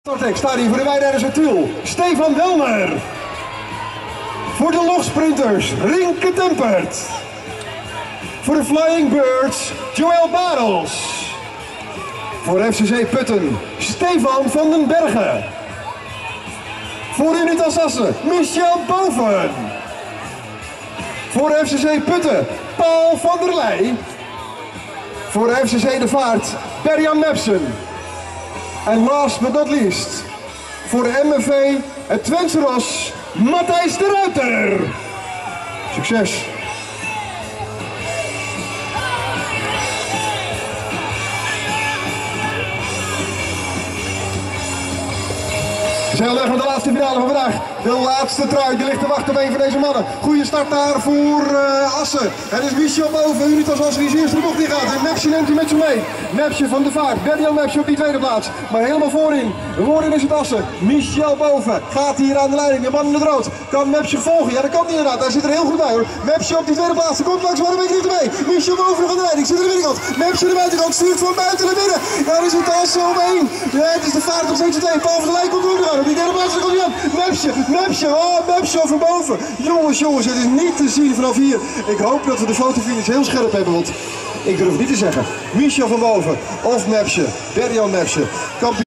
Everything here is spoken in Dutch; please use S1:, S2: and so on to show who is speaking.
S1: Ik sta hier voor de Wijnrijders uit Tiel, Stefan Welmer. Voor de logsprinters, Rinke Tempert. Voor de Flying Birds, Joël Barels. Voor FCC Putten, Stefan van den Bergen. Voor Unitas Assen, Michel Boven. Voor FCC Putten, Paul van der Leij. Voor de FCC De Vaart, Berjan Mepsen. En last but not least, voor de MFV, het Twentse Ros, Matthijs de Ruiter. Succes! We zijn onderweg met de laatste finale van vandaag. De laatste trui, die ligt te wachten op een van deze mannen. Goede start daar voor Assen. Het is Michel Boven, Unitas Assen die is eerst de bocht in gaat. En Mepsje neemt hij met zich mee. Mepsje van de Vaart, Berjan Mepsje op die tweede plaats. Maar helemaal voorin. Voorin is het Assen. Michel Boven gaat hier aan de leiding. De man in het rood. Kan Mepsje volgen? Ja, dat kan niet inderdaad. Hij zit er heel goed bij hoor. Mepsje op die tweede plaats. Hij komt langs, maar een beetje dichterbij. Michel Boven nog aan de leiding. Zit er de binnenkant. Mepsje aan de buitenkant. Stuurt van buiten naar binnen. Daar is het Assen op 1. Ja, het is de Vaart nog steeds op 2. Paul van der Leij komt er ook nog aan. Op die derde plaats komt hij aan. Mepsje, oh Mepsje van boven. Jongens, het is niet te zien vanaf hier. Ik hoop dat we de fotofinish heel scherp hebben, want ik durf het niet te zeggen. Michel van boven of Mepsje, Berjan Mepsje.